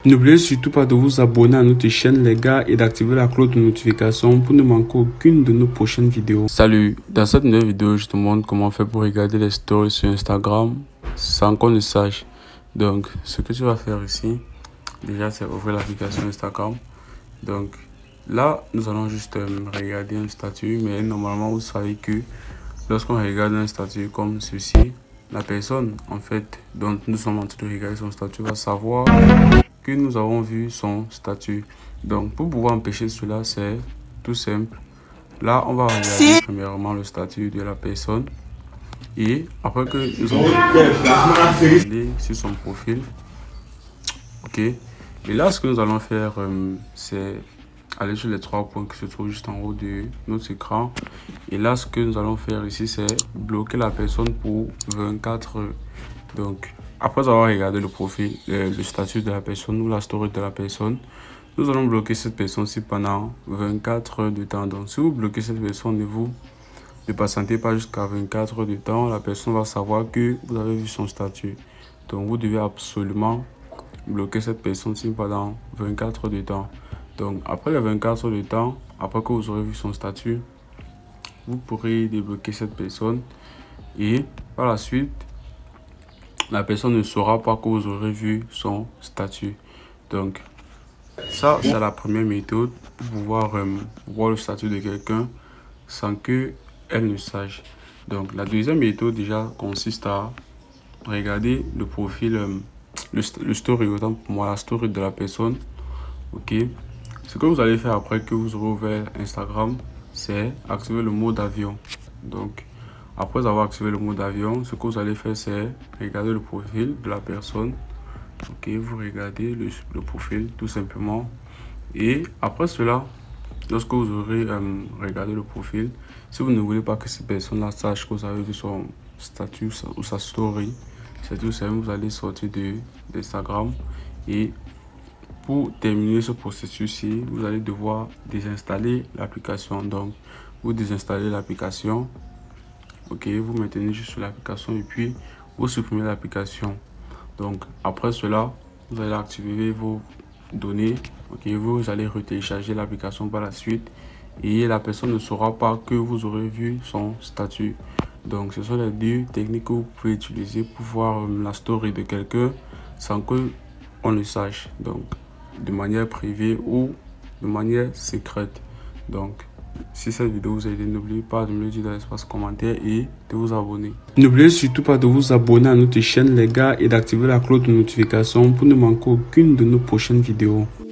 N'oubliez surtout pas de vous abonner à notre chaîne les gars et d'activer la cloche de notification pour ne manquer aucune de nos prochaines vidéos. Salut, dans cette nouvelle vidéo je te montre comment faire pour regarder les stories sur Instagram sans qu'on le sache. Donc ce que tu vas faire ici, déjà c'est ouvrir l'application Instagram. Donc là nous allons juste regarder un statut, mais normalement vous savez que lorsqu'on regarde un statut comme ceci, la personne en fait dont nous sommes en train de regarder son statut va savoir que nous avons vu son statut. Donc pour pouvoir empêcher cela, c'est tout simple. Là on va regarder premièrement le statut de la personne, et après que nous avons regardé sur son profil, ok, et là ce que nous allons faire c'est aller sur les trois points qui se trouvent juste en haut de notre écran, et là ce que nous allons faire ici c'est bloquer la personne pour 24 heures. Donc après avoir regardé le profil, le statut de la personne ou la story de la personne, nous allons bloquer cette personne-ci pendant 24 heures de temps. Donc si vous bloquez cette personne et vous ne patientez pas jusqu'à 24 heures de temps, la personne va savoir que vous avez vu son statut. Donc vous devez absolument bloquer cette personne-ci pendant 24 heures de temps. Donc après les 24 heures de temps, après que vous aurez vu son statut, vous pourrez débloquer cette personne, et par la suite la personne ne saura pas que vous aurez vu son statut. Donc ça c'est la première méthode pour pouvoir voir le statut de quelqu'un sans que elle ne sache. Donc la deuxième méthode déjà consiste à regarder le profil, le story, autant pour moi la story de la personne. Ok, ce que vous allez faire après que vous aurez ouvert Instagram, c'est activer le mode avion. Donc après avoir activé le mode avion, ce que vous allez faire c'est regarder le profil de la personne. Ok, vous regardez le profil tout simplement, et après cela, lorsque vous aurez regardé le profil, si vous ne voulez pas que ces personnes-là sachent que vous avez vu son statut ou sa story, c'est tout simple, vous allez sortir d'Instagram, et pour terminer ce processus-ci, vous allez devoir désinstaller l'application. Donc vous désinstallez l'application, ok, vous maintenez juste sur l'application et puis vous supprimez l'application. Donc après cela, vous allez activer vos données, ok, vous allez retélécharger l'application par la suite, et la personne ne saura pas que vous aurez vu son statut. Donc ce sont les deux techniques que vous pouvez utiliser pour voir la story de quelqu'un sans que on le sache, donc de manière privée ou de manière secrète. Donc si cette vidéo vous a aidé, n'oubliez pas de me le dire dans l'espace commentaire et de vous abonner. N'oubliez surtout pas de vous abonner à notre chaîne les gars et d'activer la cloche de notification pour ne manquer aucune de nos prochaines vidéos.